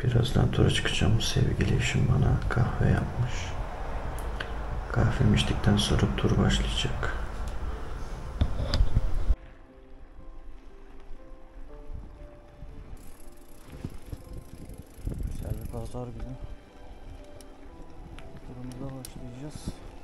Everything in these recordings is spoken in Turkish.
Birazdan tura çıkacağım. Sevgili eşim bana kahve yapmış. Kahvemi içtikten sonra tur başlayacak. Güzel bir pazar günü. Turumuza başlayacağız.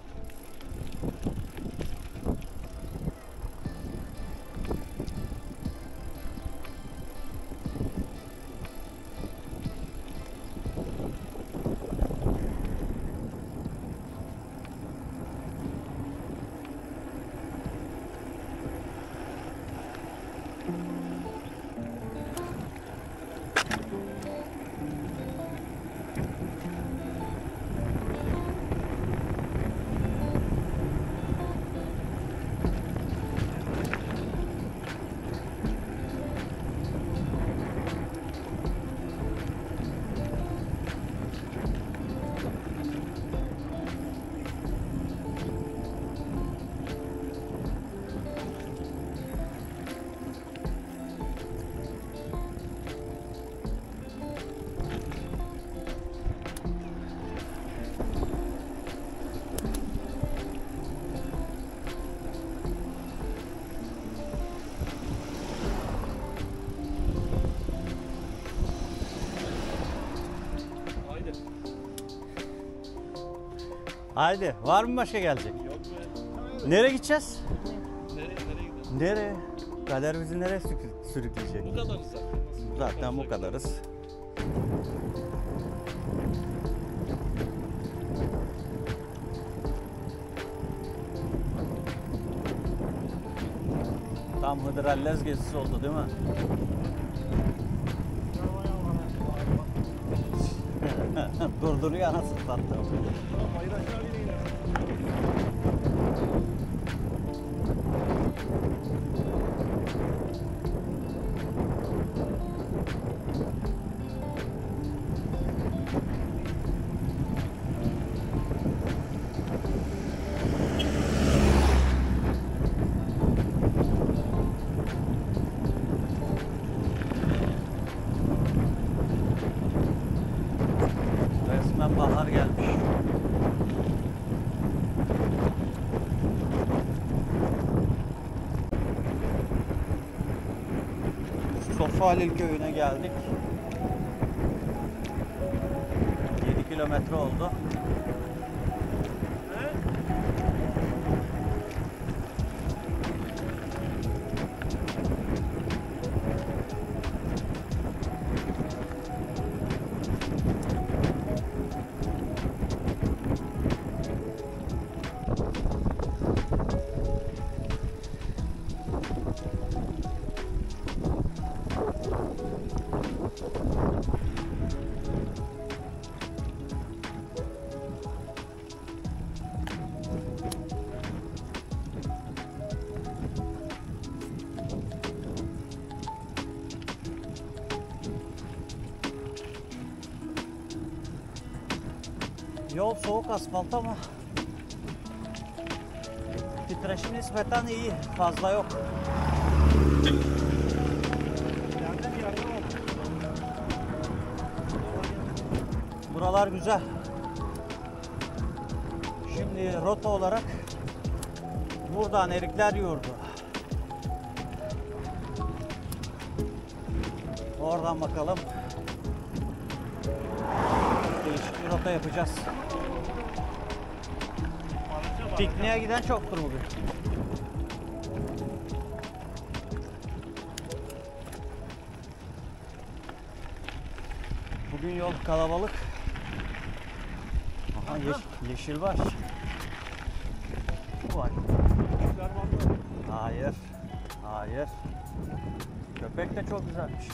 Haydi, var mı başka gelecek? Yok be. Nereye gideceğiz? Nereye gidelim? Nereye? Kader bizi nereye sürükleyecek? Bu kadarız zaten. Zaten bu kadarız. Tam Hıdrellez gezisi oldu değil mi? Durduruyor anasını sattım. Hayır aşağı ineyim. Resmen bahar gelmiş. Sofra Halil köyüne geldik. 7 kilometre oldu. Yol soğuk asfalt ama titreşim nispeten iyi, fazla yok. Buralar güzel. Şimdi rota olarak buradan Erikler Yurdu. Oradan bakalım. Değişik bir rota yapacağız. Pikniğe giden çoktur bugün. Bugün yol kalabalık. Aha yeşil var. Bu var. Hayır. Hayır. Köpek de çok güzelmiş.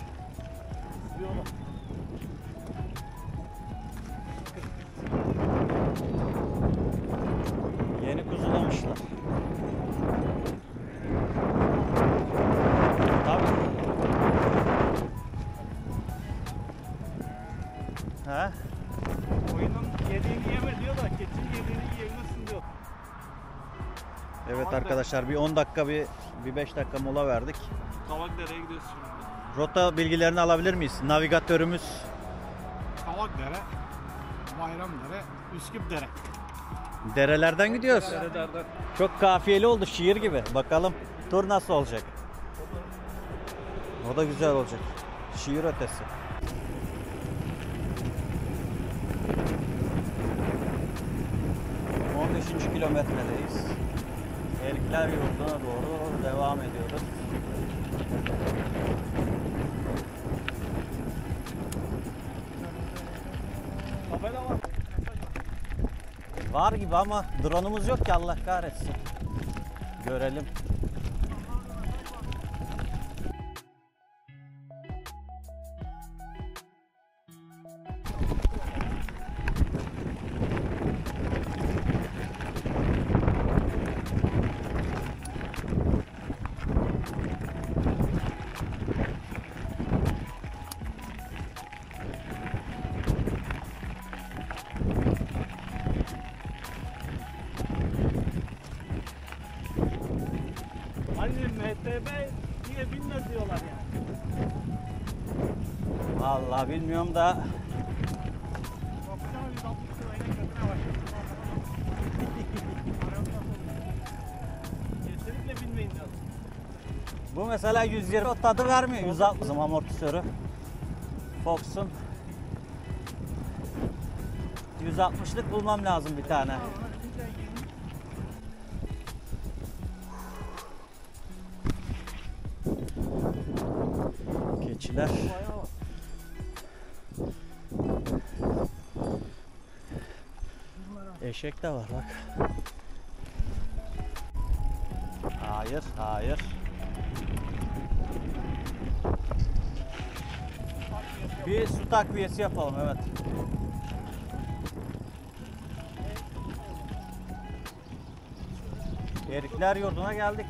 Yeni kuzulamışlar. Tabii. He? Koyunun yediğini yeme diyor da keçinin yediğini yiyebilirsin diyor. Evet arkadaşlar bir 10 dakika bir 5 dakika mola verdik. Kavakdere'ye gidiyoruz şimdi. Rota bilgilerini alabilir miyiz? Navigatörümüz Kavakdere, Bayramdere, Üsküpdere. Derelerden gidiyoruz. Derelerden. Çok kafiyeli oldu, şiir gibi. Bakalım tur nasıl olacak? O da güzel olacak. Şiir ötesi. ...15. kilometredeyiz. Erikler Yurdu'na doğru devam ediyoruz. Tabela var. Var gibi ama drone'umuz yok ki, Allah kahretsin. Görelim. Hani MTB diye binme diyorlar yani. Vallahi bilmiyorum da Baksana 160 lirayla götüne başladı. Kesinlikle binmeyin lazım. bu mesela 120 o tadı vermiyor. 160 amortisörü. Fox'un 160'lık bulmam lazım bir tane. Keçiler. Eşek de var bak. Hayır, hayır. Bir su takviyesi yapalım, evet. Erikler Yurdu'na geldik.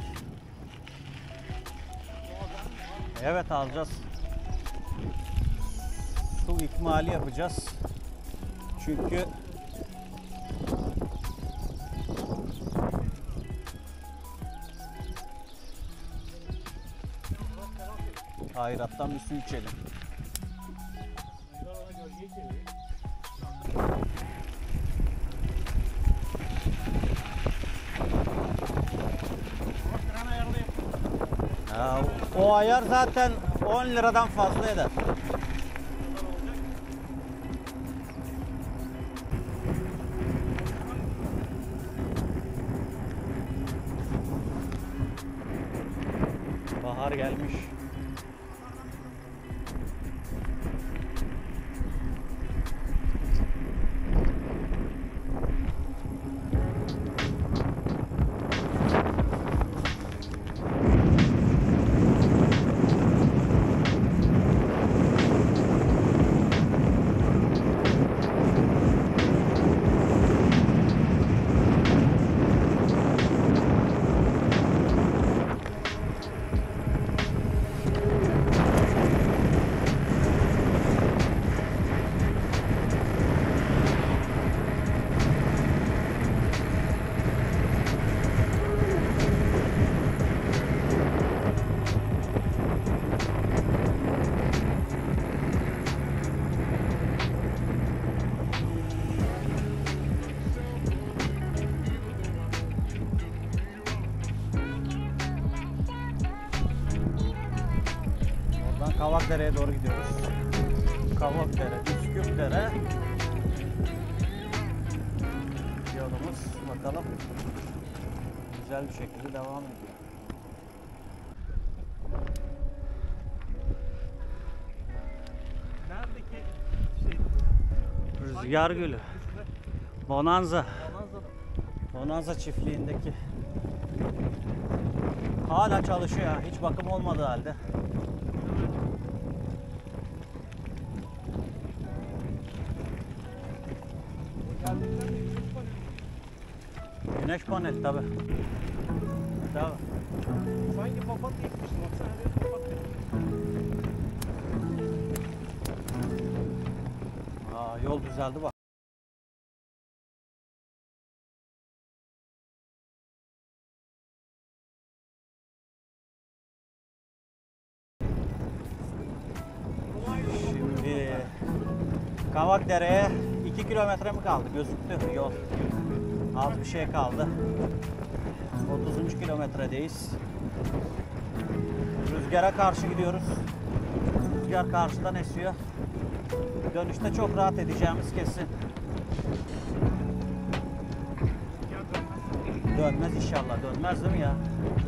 Evet, alacağız. Su ikmali yapacağız. Çünkü hayrattan bir su içelim. Ya, o ayar zaten 10 liradan fazla eder. Bahar gelmiş. Kavakdere'ye doğru gidiyoruz. Kavakdere, Üsküpdere yolumuz, bakalım güzel bir şekilde devam ediyor. Neredeki şey? Rüzgar Gölü. Bonanza. Bonanza çiftliğindeki. Hala çalışıyor. Hiç bakım olmadığı halde. Güneş paneli tabi. Tabi. Sanki papatya ekmişsin. Baksana bir papatya. Yol düzeldi bak. Şimdi Kavakdere'ye 2 kilometre mi kaldı? Gözüktü yol. Az bir şey kaldı. 30. kilometredeyiz. Rüzgara karşı gidiyoruz. Rüzgar karşıdan esiyor. Dönüşte çok rahat edeceğimiz kesin. Dönmez inşallah. Dönmez değil mi ya?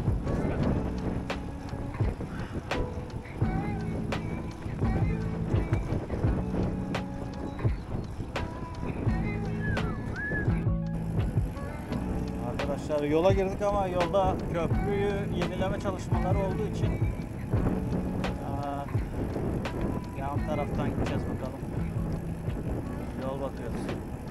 Arkadaşlar yola girdik ama yolda köprüyü yenileme çalışmaları olduğu için yan taraftan gideceğiz bakalım. Yol bakıyoruz.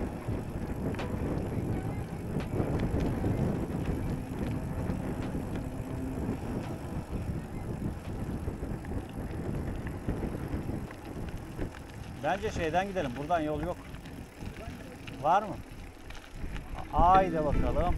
Bence şeyden gidelim. Buradan yol yok. Var mı? Haydi bakalım.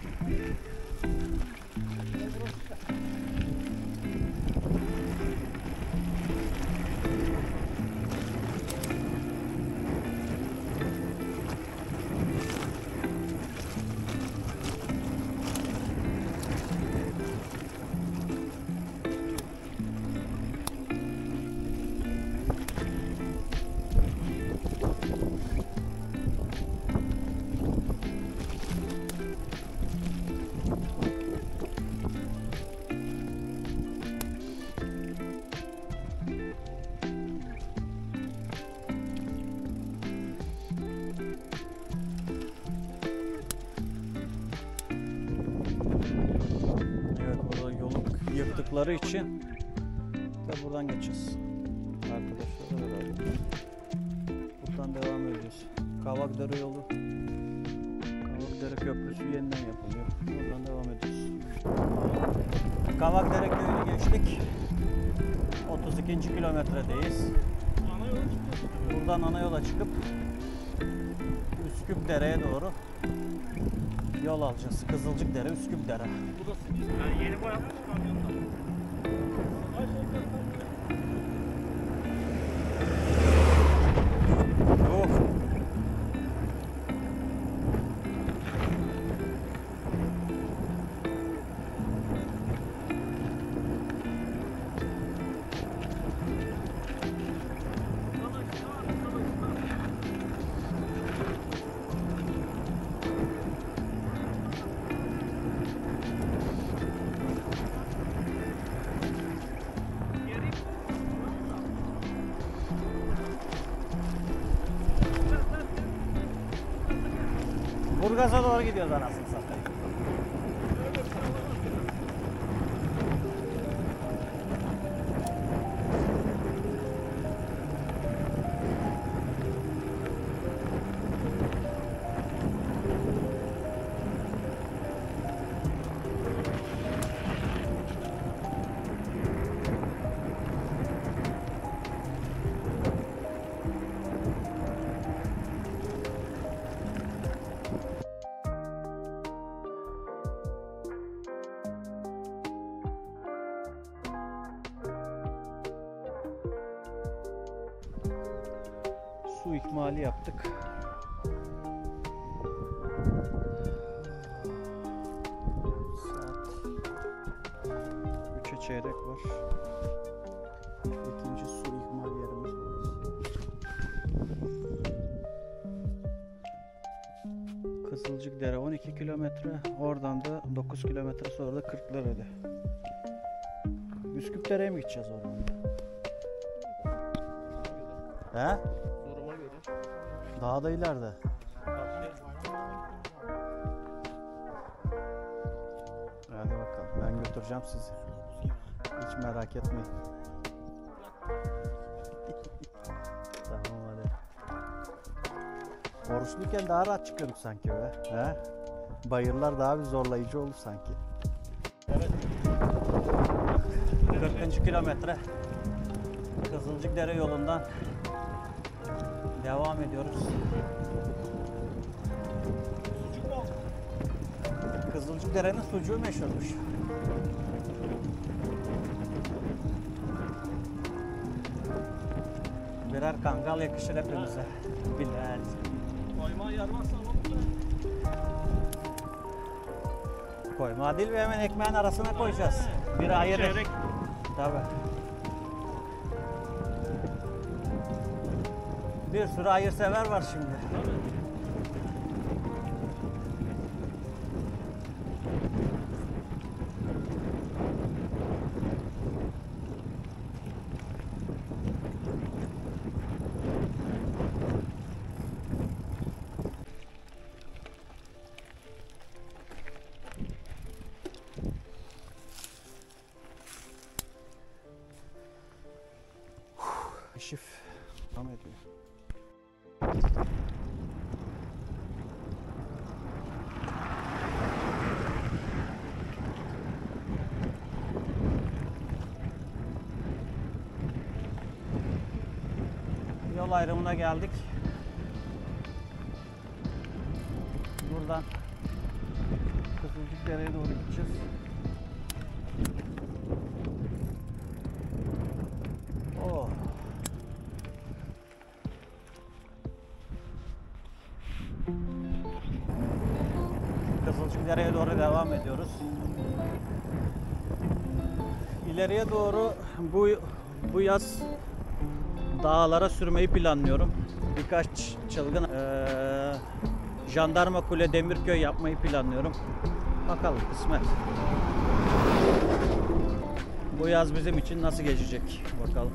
Yıktıkları için de buradan geçeceğiz. Arkadaşlar beraber. Buradan devam ediyoruz. Kavakdere yolu. Kavakdere Köprüsü yeniden yapılıyor. Buradan devam ediyoruz. Kavakdere köyünü geçtik. 32. kilometredeyiz. Buradan ana yola çıkıp Üsküpdere'ye doğru yol alacağız. Kızılcıkdere, Üsküpdere. Yani yeni boyanmış kamyonda. Burgaz'a doğru gidiyoruz anasını satayım. Su ikmali yaptık. Saat 3'e çeyrek var. İkinci su ikmal yerimiz burası. Kızılcıkdere 12 kilometre. Oradan da 9 kilometre sonra da Kırklareli. Üsküpdere'ye mi gideceğiz oradan da? He? Duruma göre. Daha da ileride. Hadi bakalım. Ben götüreceğim sizi. Hiç merak etmeyin. Tamam hadi. Oruçluyken daha rahat çıkıyorduk sanki be. He? Bayırlar daha bir zorlayıcı oldu sanki. Evet. 40. kilometre. Kızılcıkdere yolundan devam ediyoruz. Kızılcıkdere'nin sucuğu meşhurmuş. Birer kangal yakışır hepimize. Bilal. Koyma yarmazsa olur mu? Koyma değil ve hemen ekmeğin arasına koyacağız. Biri ayırır. Çeyrek. Tabii. Bir sürü hayırsever var şimdi. Şif. Devam ediyor. Yol ayrımına geldik. Buradan Kızılcıkdere'ye doğru gideceğiz. Oh. Kızılcıkdere'ye doğru devam ediyoruz. İleriye doğru bu yaz dağlara sürmeyi planlıyorum. Birkaç çılgın Jandarma Kule Demirköy yapmayı planlıyorum. Bakalım kısmet. Bu yaz bizim için nasıl geçecek bakalım.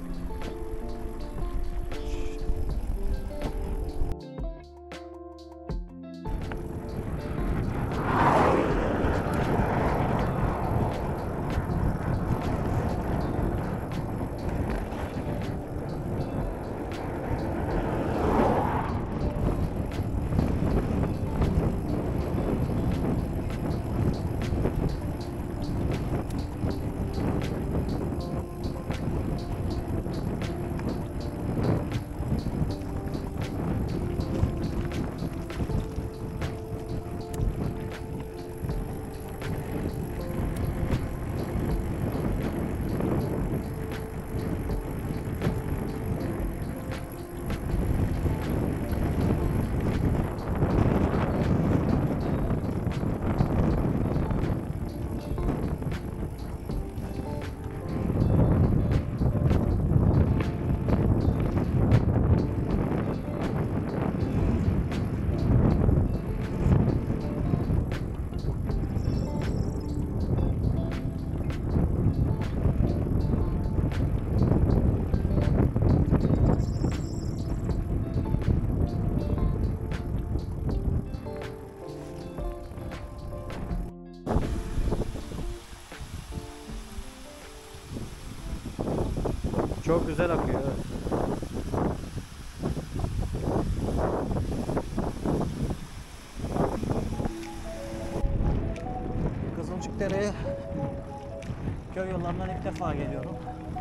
Çok güzel akıyor. Evet. Kızılcıkdere'ye köy yollarından ilk defa geliyorum.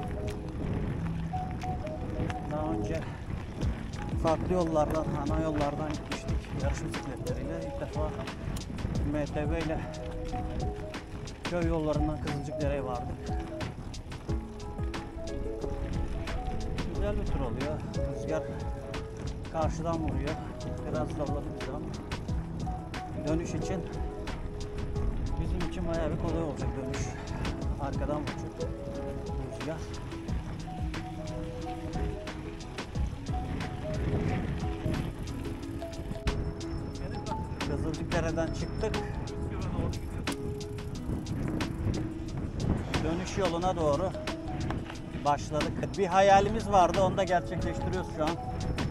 Daha önce farklı yollardan, ana yollardan gitmiştik yarış bisikletleriyle. İlk defa MTB ile köy yollarından Kızılcıkdere'ye vardık. Güzel bir tur oluyor. Rüzgar karşıdan vuruyor. Biraz dalladı bizi ama dönüş için bizim için bayağı bir kolay olacak dönüş. Arkadan vuracak rüzgar. Kızılcıkdere'den çıktık. Dönüş yoluna doğru başladık. Bir hayalimiz vardı, onu da gerçekleştiriyoruz şu an.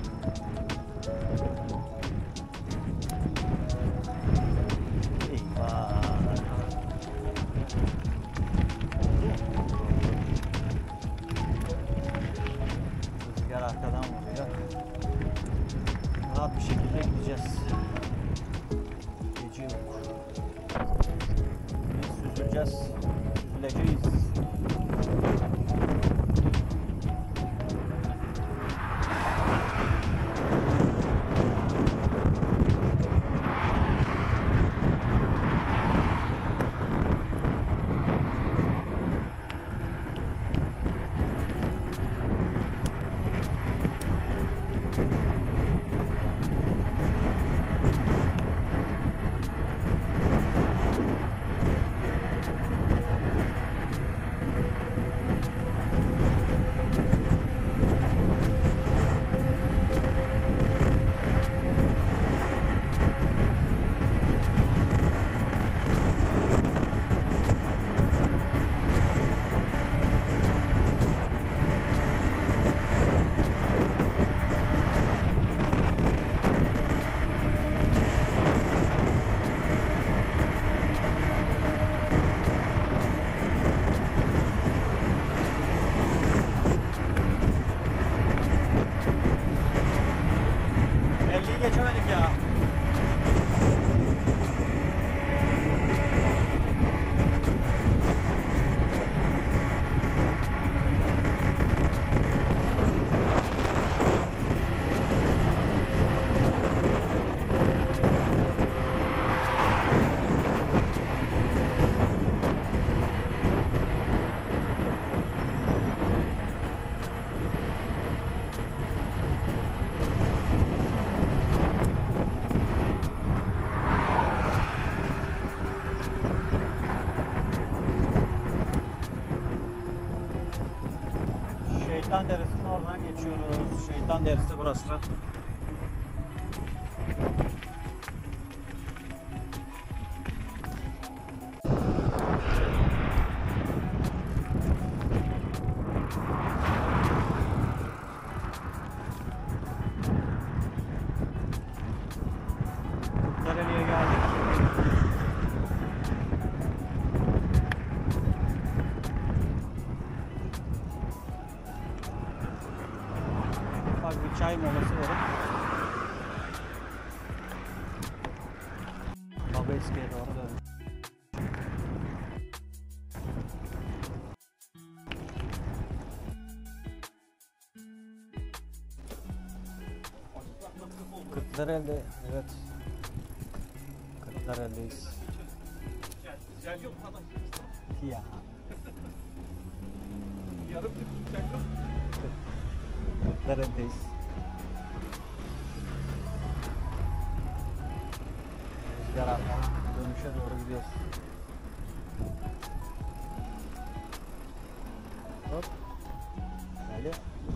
Eyvah. Rüzgar arkadan vuruyor. Rahat bir şekilde gideceğiz. Gece yok. Biz süzüleceğiz. Süzüleceğiz. Şeytan Deresi'nin oradan geçiyoruz. Şeytan Deresi burası. Nereye geldik? Bak bir çay molası verip Baba eskiye doğru dön. Kırklareli'de, evet. Kırklareli'deyiz. Ya. Kırklareli'deyiz. Rüzgar arka dönüşe doğru gidiyoruz. Hop. Böyle.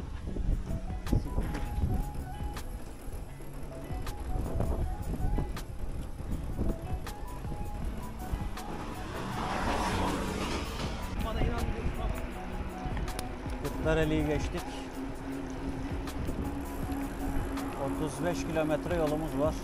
Kırklareli'yi geçtik. 35 kilometre yolumuz var.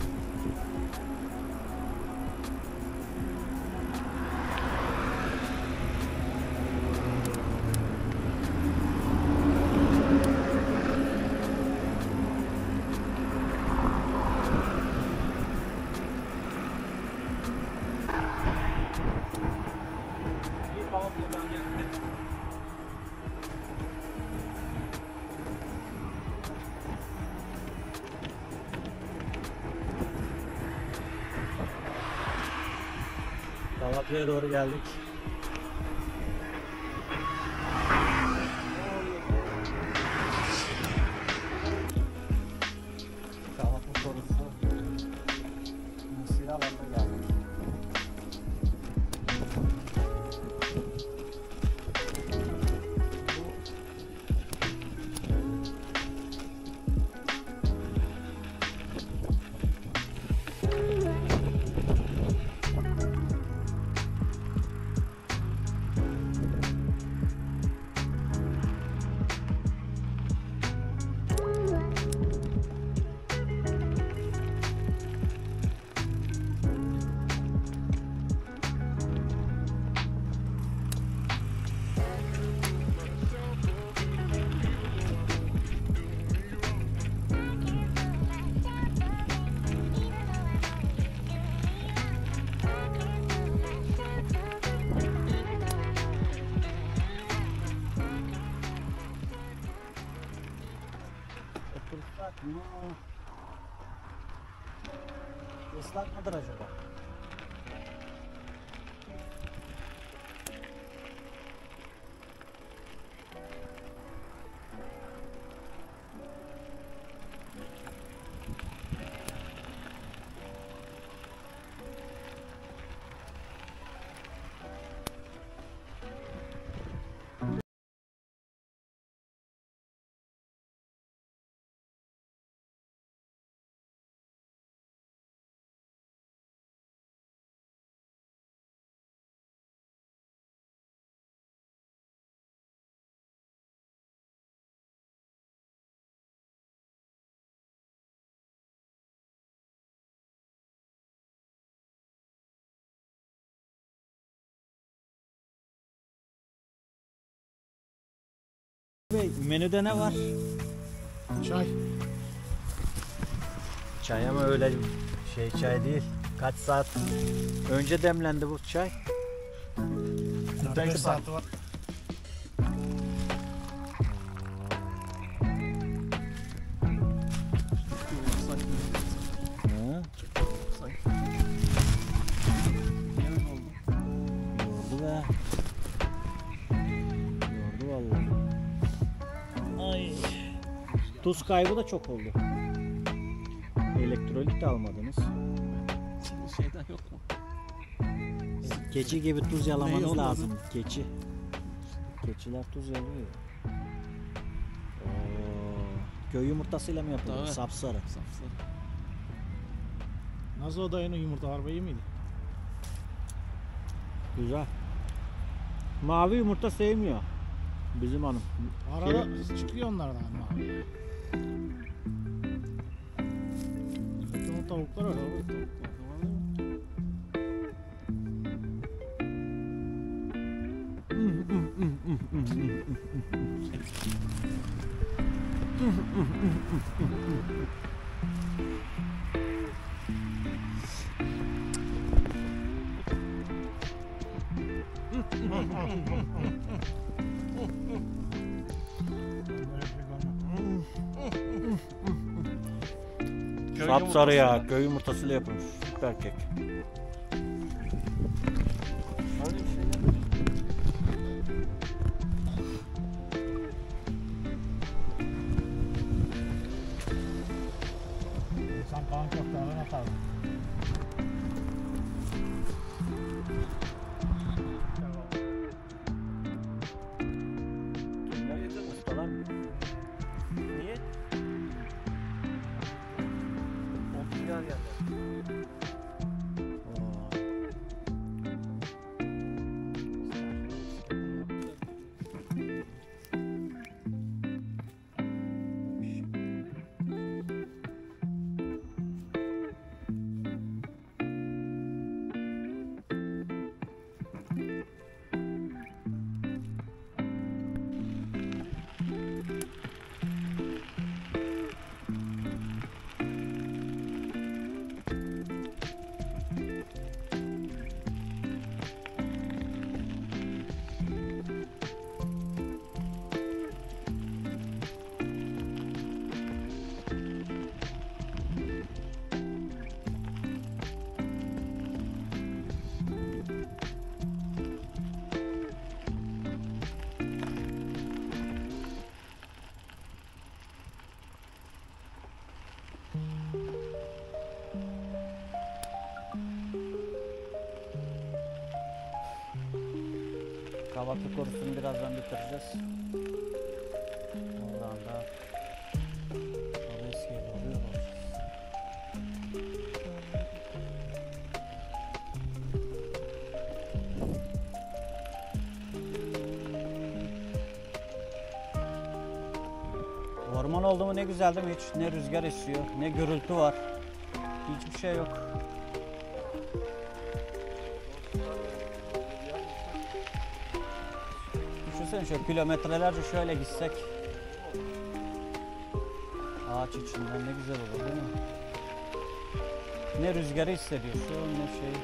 Galatasaray'a doğru geldik. Galatı sorusu. Mısır alanına geldik. Islak mı? Islak mıdır acaba? Bey, menüde ne var? Çay. Çay ama öyle çay değil. Kaç saat önce demlendi bu çay? 5 saat var. Hı? Yordu be. Yordu vallahi. Ay. Tuz kaybı da çok oldu. Elektrolit de almadınız. Şimdi şeyden yok mu? Keçi gibi tuz yalamanız olmadı? lazım. Keçi. Keçiler tuz yalıyor. Köy yumurtasıyla mı yapılıyor? Tabii. Sapsarı. Sapsarı. Nasıl o dayının yumurtalar iyi miydi? Güzel. Mavi yumurta sevmiyor bizim hanım. Arada çıkıyor onlardan ama. Bütün o tavuklar öyle. Sapsarı ya, köy yumurtasıyla yapılmış. Süper kek. Sen kan köftelerden atardın. Ustalar mı? Niye? O rüzgar geldi. Kahvaltı korusunu birazdan bitireceğiz. Oradan da eskiye doğru yol alacağız. Orman oldu mu ne güzel değil mi? Hiç ne rüzgar esiyor, ne gürültü var. Hiçbir şey yok. Düşünsene şöyle kilometrelerce şöyle gitsek. Ağaç içinden ne güzel olur değil mi? Ne rüzgarı hissediyorsun ne şey.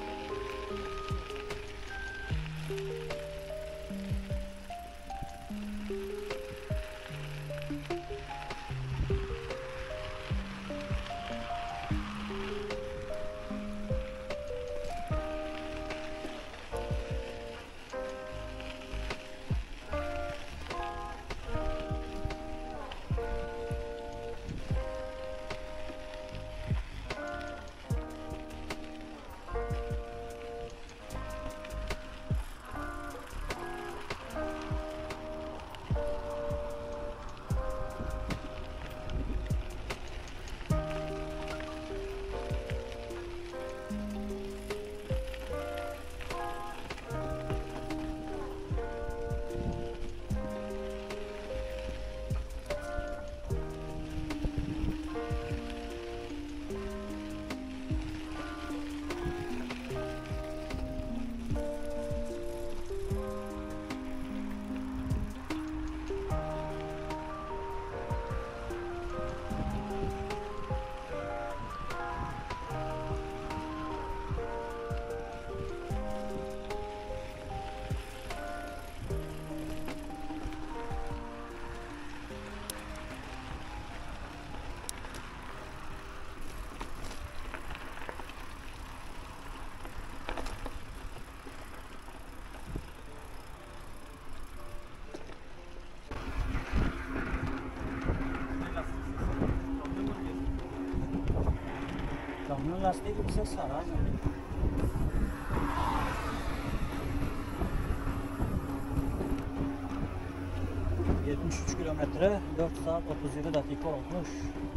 Kamyon lastiği gibi bir ses var abi. 73 kilometre 4 saat 37 dakika olmuş.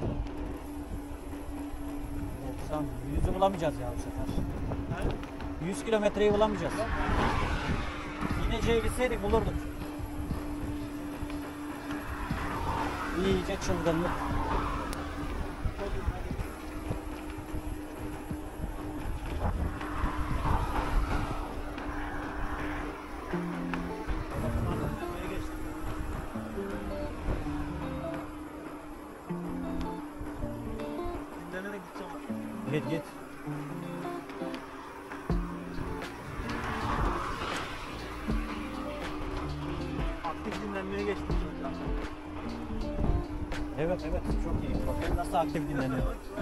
90, 100'ü bulamayacağız ya bu sefer. 100 kilometreyi bulamayacağız. İneceği bilseydik bulurduk. İyice çılgınlık. Git git. Aktif dinlenmeye geçtim. Evet evet çok iyi. Bakın nasıl aktif dinleniyor.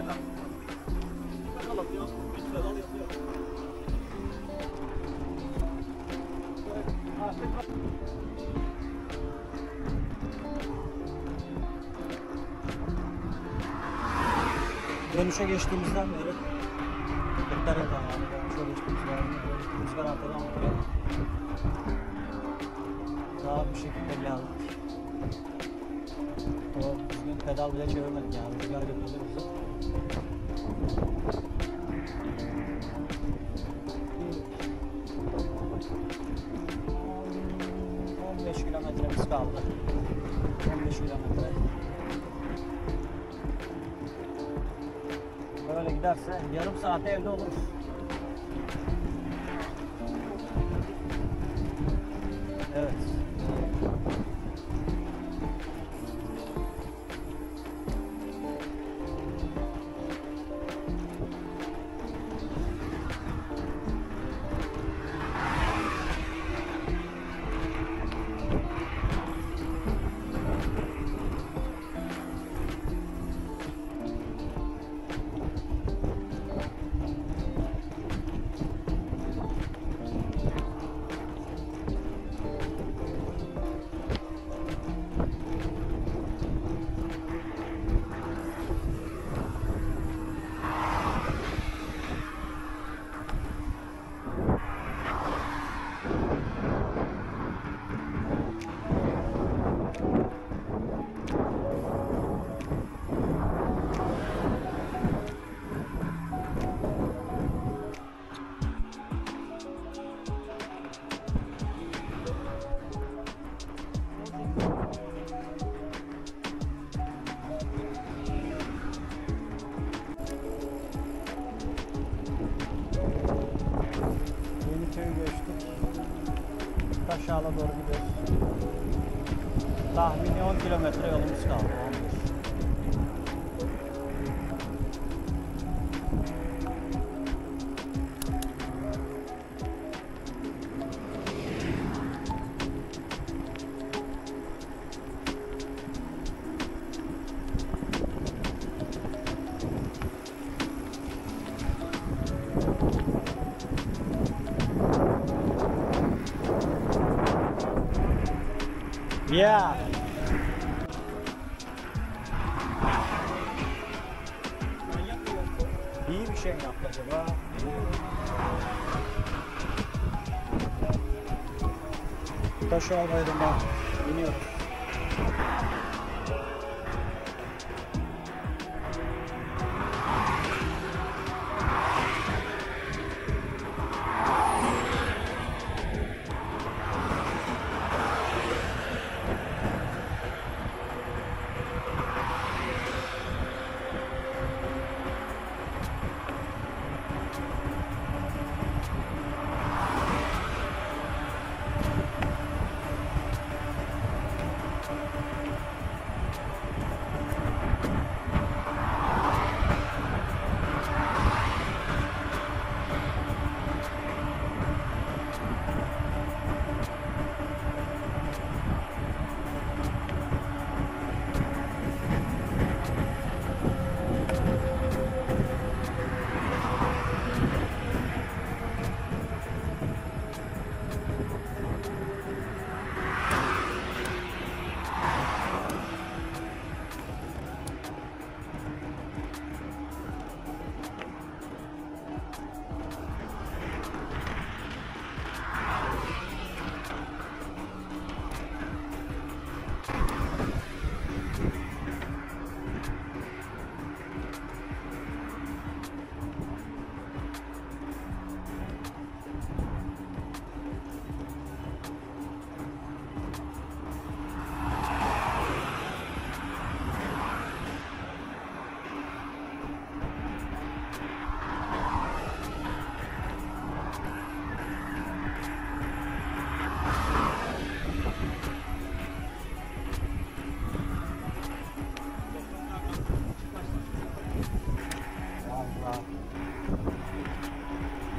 Dönüşe geçtiğimizden beri dikkat et yani. Dönüşe geçtiğimizden beri rüzgar arkadan vuruyor. Daha bir şekilde geldik. O düzgün pedal bile çevirmedik yani. Rüzgar götürdü bizi. On 15 kilometremiz kaldı. 15 kilometre. Böyle giderse yarım saate evde oluruz. Evet. Yeniköy'ü geçtik. Taşağla doğru gidiyoruz. Tahmini 10 kilometre yolumuz kaldı. 11. Yeah. İyi bir şey mi yaptı acaba? Taşı almayalım ben. İniyoruz.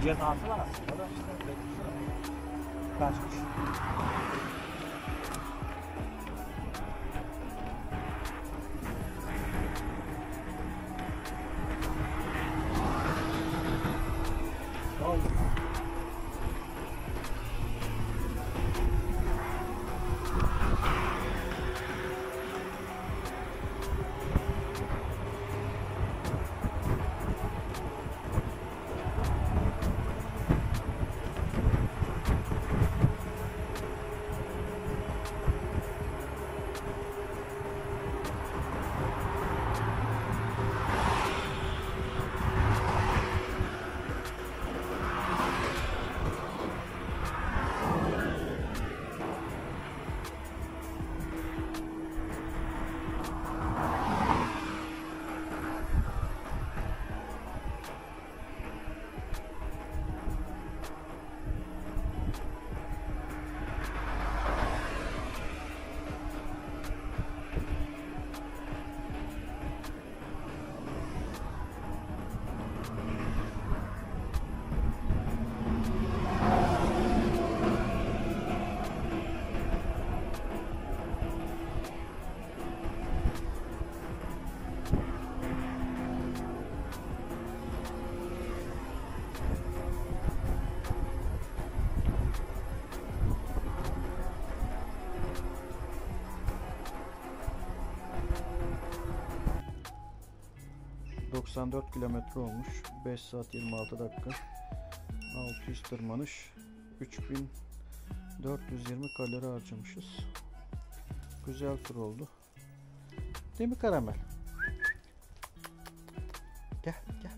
cezası var aslında da işte kaçmış. Oldu. ...94 kilometre olmuş. 5 saat 26 dakika. 600 tırmanış. 3420 kalori harcamışız. Güzel tur oldu. Değil mi Karamel? Gel gel.